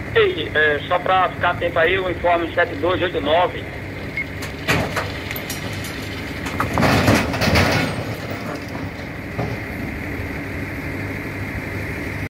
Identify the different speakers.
Speaker 1: Ei, só para ficar atento aí, o informe 7289.